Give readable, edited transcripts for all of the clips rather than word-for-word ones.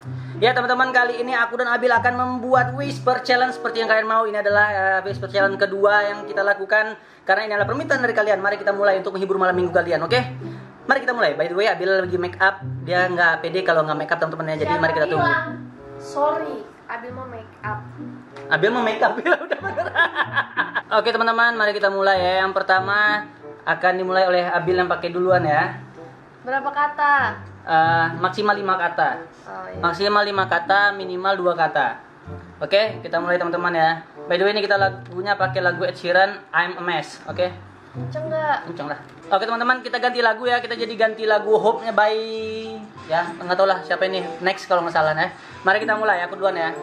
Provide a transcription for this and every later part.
Ya teman-teman, kali ini aku dan Abil akan membuat whisper challenge seperti yang kalian mau. Ini adalah whisper challenge kedua yang kita lakukan karena ini adalah permintaan dari kalian. Mari kita mulai untuk menghibur malam minggu kalian, oke? Mari kita mulai. By the way, Abil lagi make up. Dia nggak pede kalau nggak make up teman-teman ya. Jadi mari kita tunggu. Sorry, Abil mau make up. Abil mau make up ya udah bener. Oke teman-teman, mari kita mulai ya. Yang pertama akan dimulai oleh Abil yang pakai duluan ya. Berapa kata? Maksimal 5 kata. Oh, iya. Maksimal 5 kata, minimal 2 kata. Oke, kita mulai teman-teman ya. By the way, ini kita lagunya pakai lagu Ed Sheeran, I'm a Mess. Oke. Kenceng nggak? Kenceng lah. Oke teman-teman, kita ganti lagu ya. Kita jadi ganti lagu Hope-nya by ya, nggak tahu lah siapa ini next kalau nggak salah ya. Mari kita mulai, aku duluan ya.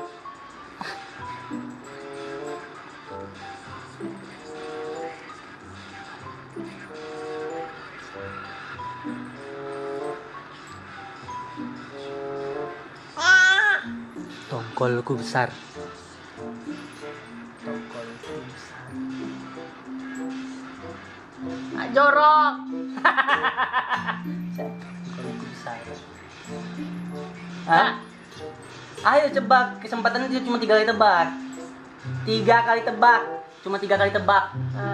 Tongkolku besar. Tongkolku besar. Jorok. Tongkolku besar. Hah? Ayo tebak. Kesempatannya dia cuma 3 kali tebak. 3 kali tebak. Cuma 3 kali tebak.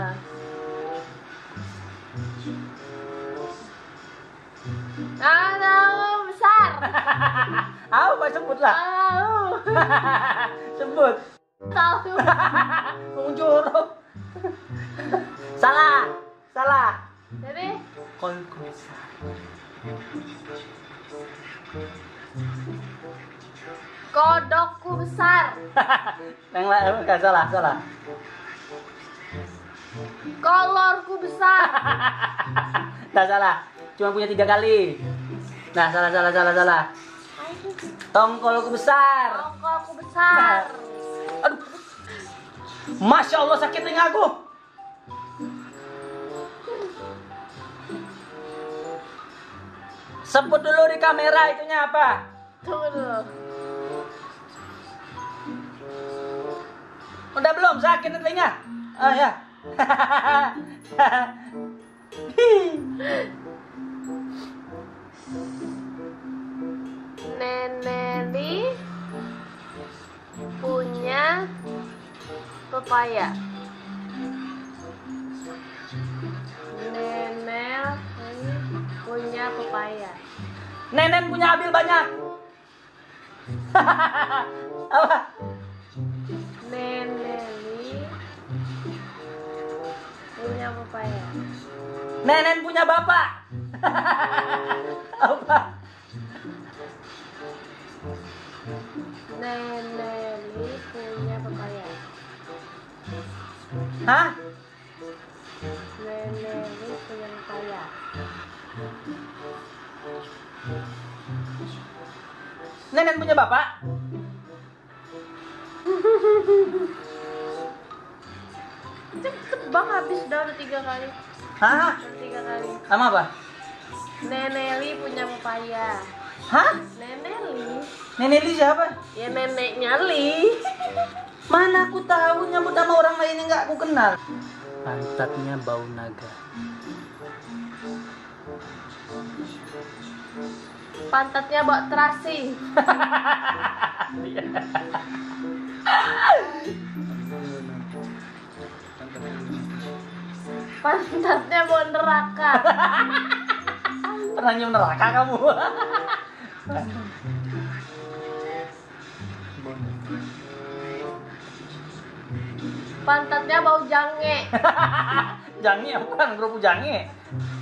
Tahu besar. Apa sebutlah? Tahu. Sebut. Tahu. Ngomong jorok. Salah. Salah. Jadi Tongkolku besar. kodokku besar. Yang lain enggak salah, salah. Kolorku besar. Enggak salah. Cuma punya 3 kali. Nah, salah. Tongkolku besar. Tongkolku besar. Aduh. Masya Allah, sakit telingaku. Sebut dulu di kamera itunya apa? Tunggu dulu. Udah belum sakit telinga? Oh ya. Neneli punya pepaya. Nenel punya pepaya. Nenen punya Abil banyak. Apa? Neneli punya pepaya. Nenen punya bapak. Apa? Neneli punya pepaya. Hah? Neneli punya pepaya. Nenen punya bapak? Cepet bang, habis udah 3 kali. Hah? Udah 3 kali. Sama apa? Neneli punya pepaya. Hah? Neneli? Neneli siapa? Ya neneknya Li. Mana aku tahu nyambut sama orang lain yang nggak aku kenal. Pantatnya bau naga. Pantatnya bau terasi. Pantatnya bau neraka. Pernah nyium neraka kamu? Pantatnya bau jange. Jange bukan, kerupuk jange.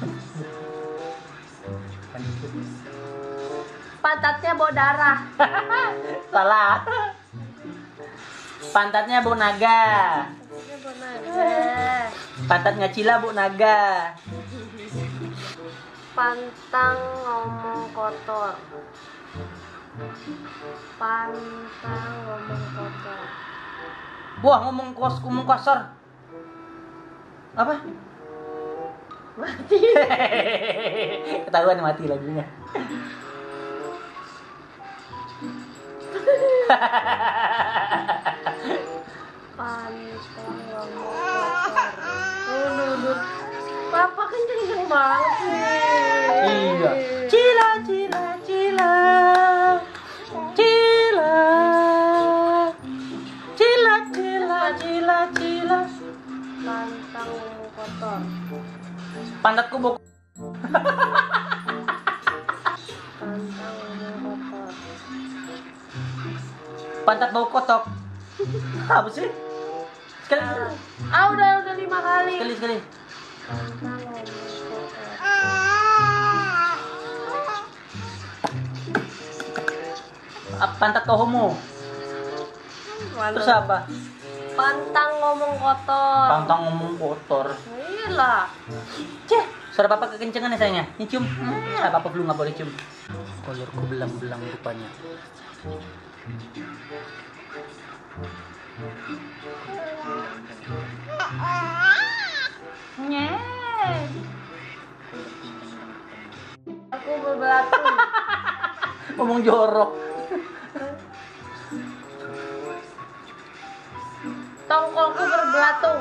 Pantatnya bau darah. Salah. Pantatnya bau naga. Pantatnya bau naga. Pantatnya cila bau naga. Pantang ngomong kotor. Pantang ngomong kotor. Wah, ngomong kasar. Apa? Mati. Ketahuan mati lagunya. Pantang ngomong kotor. Nudut. Papa kenceng banget nih. Iya. Cila. Pantat bau kotok. Apa sih? Sekali. Udah 5 kali. Sekali. Pantat kau homo. Terus apa? Pantang ngomong kotor. Pantang ngomong kotor. Iyalah. Ceh, suara papa kekencengan ya sayangnya. Ini cium. Papa belum nggak boleh cium. Kolorku belang-belang rupanya. Nyeh. Aku berbelatung. Ngomong jorok. Tongkolku berbelatung.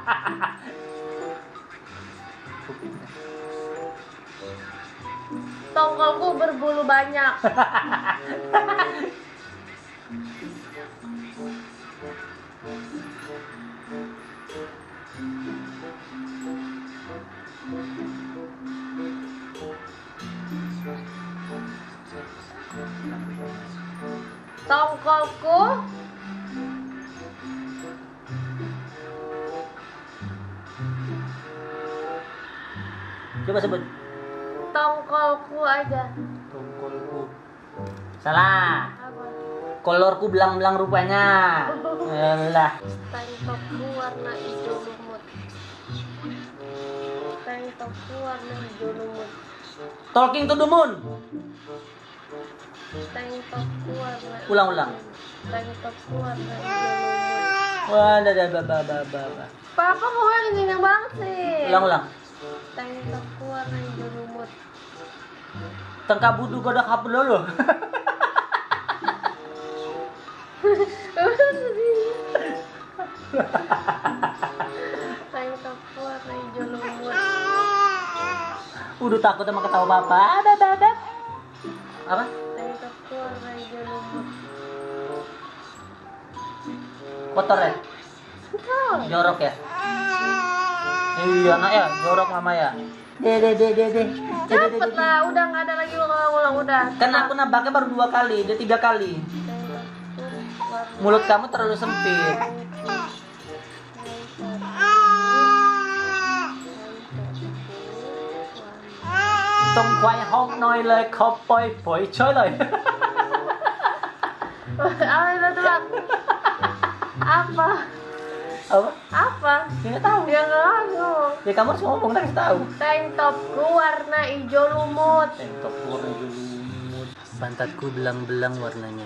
Tongkolku berbulu banyak. Tongkolku Coba sebut. tongkolku aja. Tongkolku. Salah. Apa? Kolorku belang-belang rupanya. Yalah. Tank topku warna hijau lumut. Tank topku warna hijau lumut. Talking to the moon. Tank topku warna Ulang-ulang. Tank topku warna hijau lumut. Wah, ba. Papa kok yang banget sih? Ulang-ulang. Tank topku warna hijau lumut. Tengka budu godak hap dulu. Tank topku warna hijau lumut. Udah takut sama ketawa papa. Ada. Apa? Tank topku warna hijau lumut. Kotor ya? Betul. Jorok ya? Iya, nak ya, jorok mama ya. De. Cepet lah, udah nggak ada lagi ulang-ulang udah. Kan aku nabaknya baru 2 kali, dia 3 kali. Mulut kamu terlalu sempit. Tong quay hông nói lời khóc boi chơi lời. Apa? Apa? Apa? Ya nggak tahu. Ya nggak. Ya kamu harus ngomong, harus tahu. Tank topku warna hijau lumut. Tank top warna hijau lumut. Pantatku belang-belang warnanya.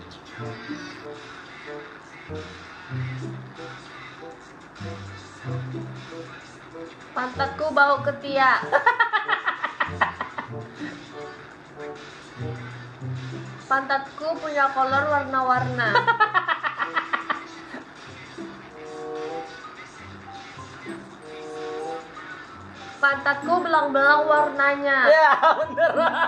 Pantatku bau ketiak. Pantatku punya kolor warna-warna. Pantatku belang-belang warnanya. Ya, bener.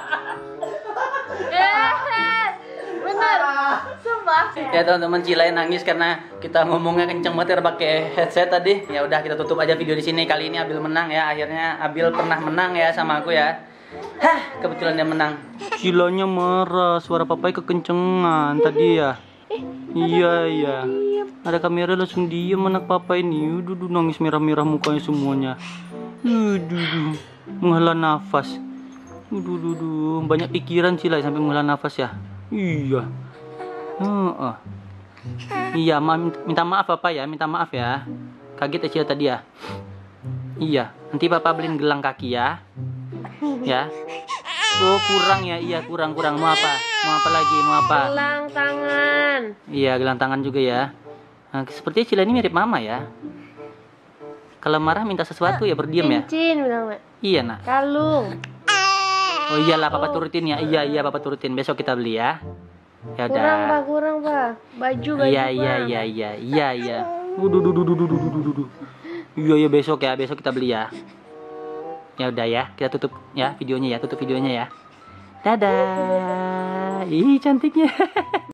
Bener. Sumpah. Ya teman-teman, Cilai nangis karena kita ngomongnya kenceng banget ya pakai headset tadi. Ya udah, kita tutup aja video di sini. Kali ini Abil menang ya. Akhirnya Abil pernah menang ya sama aku ya. Hah, kebetulan dia menang. Cilanya marah, suara papai kekencengan tadi ya. Iya. Ada kamera langsung diem anak papa ini. Udah nangis merah-merah mukanya semuanya. Menghela nafas. Banyak pikiran Cilai sampai menghela nafas ya. Iya. Iya, minta maaf Papa ya, minta maaf ya. Kaget ya Cila tadi ya. Iya, nanti Papa beliin gelang kaki ya. Ya. Oh, kurang ya. Iya, kurang. Mau apa? Mau apa lagi? Mau apa? Gelang tangan. Iya, gelang tangan juga ya. Nah, sepertinya Cila ini mirip Mama ya. Kalau marah minta sesuatu ya berdiam ya. Cincin bilang, Mak. Iya, Nak. Kalung. Oh iyalah, Papa turutin ya. Iya, Papa turutin. Besok kita beli ya. Ya udah. Kurang, Pak. Baju. Iya. Iya, besok kita beli ya. Ya udah ya, kita tutup ya videonya ya, tutup videonya ya. Dadah. Ih, cantiknya.